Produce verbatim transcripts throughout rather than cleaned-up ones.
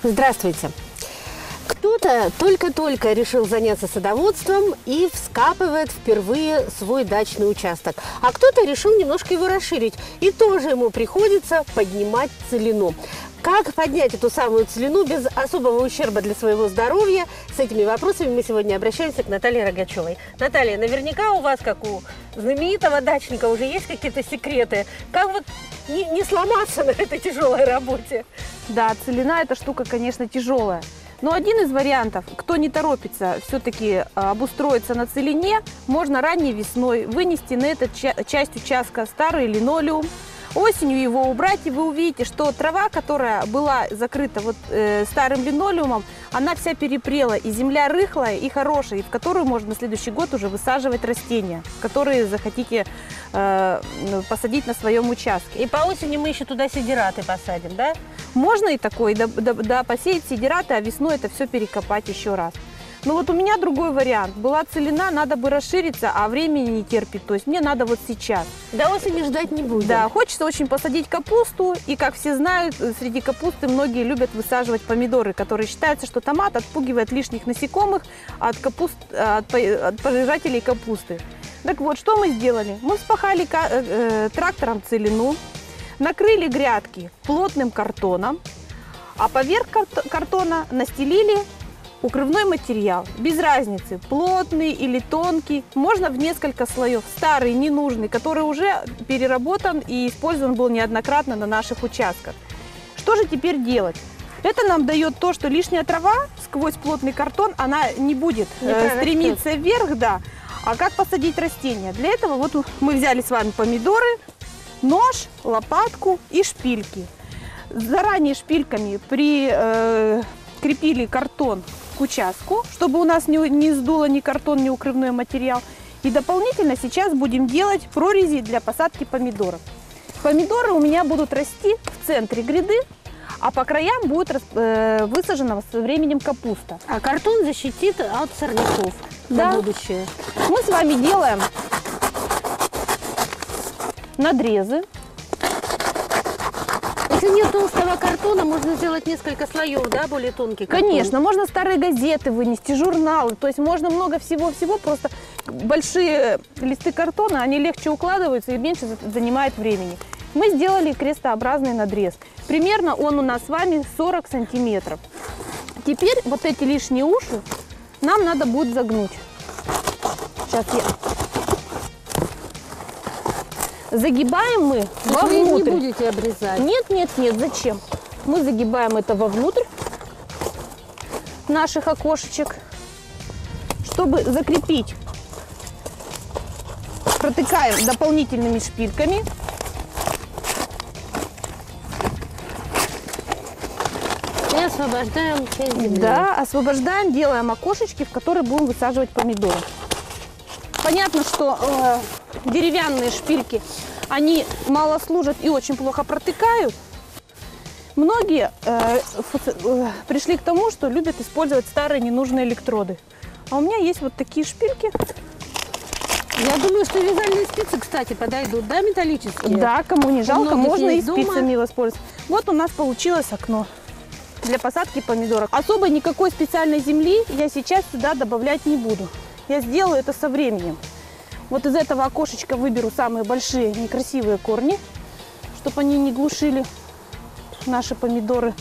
Здравствуйте! Кто-то только-только решил заняться садоводством и вскапывает впервые свой дачный участок. А кто-то решил немножко его расширить. И тоже ему приходится поднимать целину. Как поднять эту самую целину без особого ущерба для своего здоровья? С этими вопросами мы сегодня обращаемся к Наталье Рогачевой. Наталья, наверняка у вас, как у знаменитого дачника, уже есть какие-то секреты. Как вот не, не сломаться на этой тяжелой работе? Да, целина – это штука, конечно, тяжелая. Но один из вариантов, кто не торопится все-таки обустроиться на целине, можно ранней весной вынести на эту часть участка старый линолеум, осенью его убрать, и вы увидите, что трава, которая была закрыта вот, э, старым линолеумом, она вся перепрела, и земля рыхлая и хорошая, и в которую можно на следующий год уже высаживать растения, которые захотите э, посадить на своем участке. И по осени мы еще туда сидираты посадим, да? Можно и такое, да, да, да, посеять сидираты, а весной это все перекопать еще раз. Но вот у меня другой вариант. Была целина, надо бы расшириться, а времени не терпит. То есть мне надо вот сейчас. До осени ждать не будем. Да, хочется очень посадить капусту. И, как все знают, среди капусты многие любят высаживать помидоры, которые считается, что томат отпугивает лишних насекомых от, капуст, от, от пожирателей капусты. Так вот, что мы сделали? Мы вспахали э, трактором целину, накрыли грядки плотным картоном, а поверх картона настелили укрывной материал, без разницы, плотный или тонкий, можно в несколько слоев, старый, ненужный, который уже переработан и использован был неоднократно на наших участках. Что же теперь делать? Это нам дает то, что лишняя трава сквозь плотный картон, она не будет не э, стремиться вверх, да. А как посадить растения? Для этого вот мы взяли с вами помидоры, нож, лопатку и шпильки. Заранее шпильками прикрепили э, картон к участку, чтобы у нас не, не сдуло ни картон, ни укрывной материал. И дополнительно сейчас будем делать прорези для посадки помидоров. Помидоры у меня будут расти в центре гряды, а по краям будет э, высажена со временем капуста. А картон защитит от сорняков, да, на будущее. Мы с вами делаем надрезы. Если нет толстого картона, можно сделать несколько слоев, да, более тонкий картон. Конечно, можно старые газеты вынести, журналы, то есть можно много всего-всего, просто большие листы картона, они легче укладываются и меньше занимает времени. Мы сделали крестообразный надрез. Примерно он у нас с вами сорок сантиметров. Теперь вот эти лишние уши нам надо будет загнуть. Сейчас я... Загибаем мы вовнутрь. Вы не будете обрезать? Нет, нет, нет, зачем? Мы загибаем это вовнутрь наших окошечек, чтобы закрепить. Протыкаем дополнительными шпильками. И освобождаем часть земли. Да, освобождаем, делаем окошечки, в которые будем высаживать помидоры. Понятно, что э, деревянные шпильки, они мало служат и очень плохо протыкают. Многие э, э, пришли к тому, что любят использовать старые ненужные электроды. А у меня есть вот такие шпильки. Я думаю, что вязальные спицы, кстати, подойдут, да, металлические? Да, кому не жалко, можно и спицами дома. воспользоваться. Вот у нас получилось окно для посадки помидоров. Особо никакой специальной земли я сейчас сюда добавлять не буду. Я сделаю это со временем. Вот из этого окошечка выберу самые большие некрасивые корни, чтобы они не глушили наши помидоры.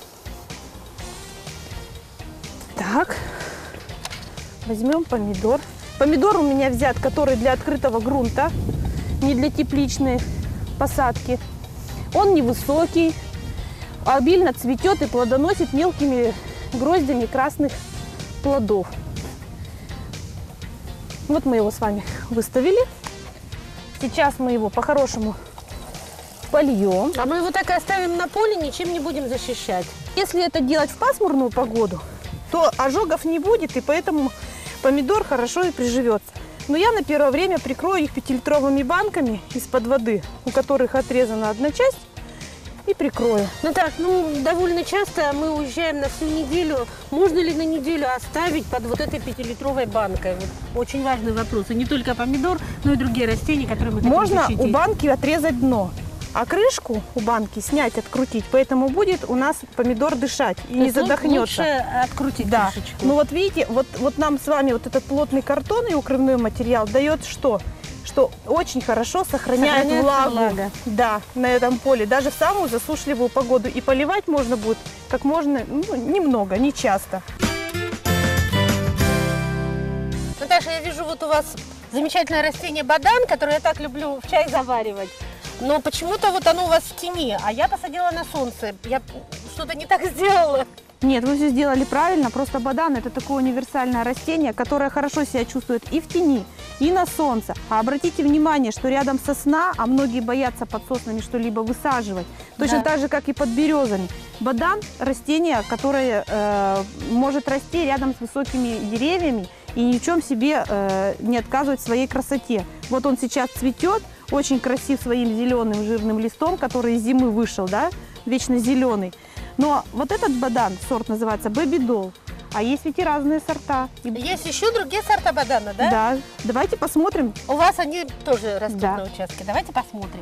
Так, возьмем помидор. Помидор у меня взят, который для открытого грунта, не для тепличной посадки. Он невысокий, обильно цветет и плодоносит мелкими гроздями красных плодов. Вот мы его с вами выставили. Сейчас мы его по-хорошему польем. А мы его так и оставим на поле, ничем не будем защищать. Если это делать в пасмурную погоду, то ожогов не будет, и поэтому помидор хорошо и приживется. Но я на первое время прикрою их пятилитровыми банками из-под воды, у которых отрезана одна часть, и прикрою. Ну так, ну довольно часто мы уезжаем на всю неделю. Можно ли на неделю оставить под вот этой пятилитровой банкой? Вот очень важный вопрос. И не только помидор, но и другие растения, которые мы хотим Можно защитить. у банки отрезать дно. А крышку у банки снять, открутить, поэтому будет у нас помидор дышать и То не есть лу- задохнется. Лучше открутить Да. крышечку. Ну вот видите, вот, вот нам с вами вот этот плотный картон и укрывной материал дает что? Что очень хорошо сохраняет Сохраняется влагу. влага. Да, на этом поле, даже в самую засушливую погоду. И поливать можно будет как можно, ну, немного, не часто. Наташа, я вижу, вот у вас замечательное растение бадан, которое я так люблю в чай заваривать. Но почему-то вот оно у вас в тени, а я посадила на солнце. Я что-то не так сделала. Нет, вы все сделали правильно, просто бадан это такое универсальное растение, которое хорошо себя чувствует и в тени, и на солнце. А обратите внимание, что рядом сосна, а многие боятся под соснами что-либо высаживать, точно Да. так же, как и под березами. Бадан – растение, которое э, может расти рядом с высокими деревьями и ни в чем себе э, не отказывать в своей красоте. Вот он сейчас цветет, очень красив своим зеленым жирным листом, который из зимы вышел, да, вечно зеленый. Но вот этот бадан, сорт называется Baby Doll, а есть ведь и разные сорта. И- Есть еще другие сорта бадана, да? Да, давайте посмотрим. У вас они тоже растут Да. на участке. Давайте посмотрим.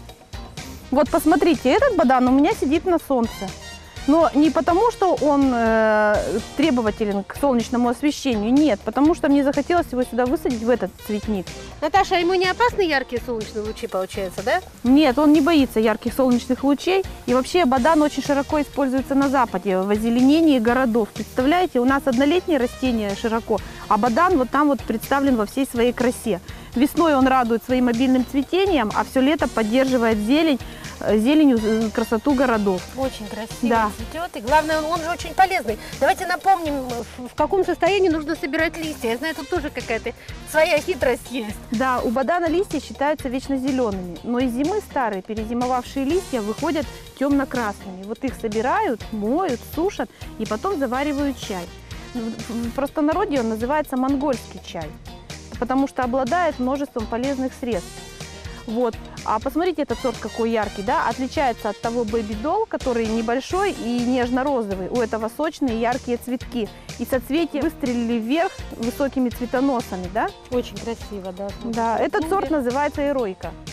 Вот посмотрите, этот бадан у меня сидит на солнце. Но не потому, что он э, требователен к солнечному освещению, нет, потому что мне захотелось его сюда высадить, в этот цветник. Наташа, а ему не опасны яркие солнечные лучи, получается, да? Нет, он не боится ярких солнечных лучей. И вообще бадан очень широко используется на Западе, в озеленении городов. Представляете, у нас однолетние растения широко, а бадан вот там вот представлен во всей своей красе. Весной он радует своим обильным цветением, а все лето поддерживает зелень, э, зеленью э, красоту городов. Очень красиво Да. цветет. И главное, он, он же очень полезный. Давайте напомним, в, в каком состоянии нужно собирать листья. Я знаю, тут тоже какая-то своя хитрость есть. Да, у бадана листья считаются вечно зелеными, но из зимы старые перезимовавшие листья выходят темно-красными. Вот их собирают, моют, сушат и потом заваривают чай. В в простонародье он называется монгольский чай, потому что обладает множеством полезных средств. Вот. А посмотрите, этот сорт какой яркий, да? Отличается от того Baby Doll, который небольшой и нежно-розовый. У этого сочные яркие цветки. И соцветия выстрелили вверх высокими цветоносами, да? Очень красиво, да. Да, этот сорт называется эройка.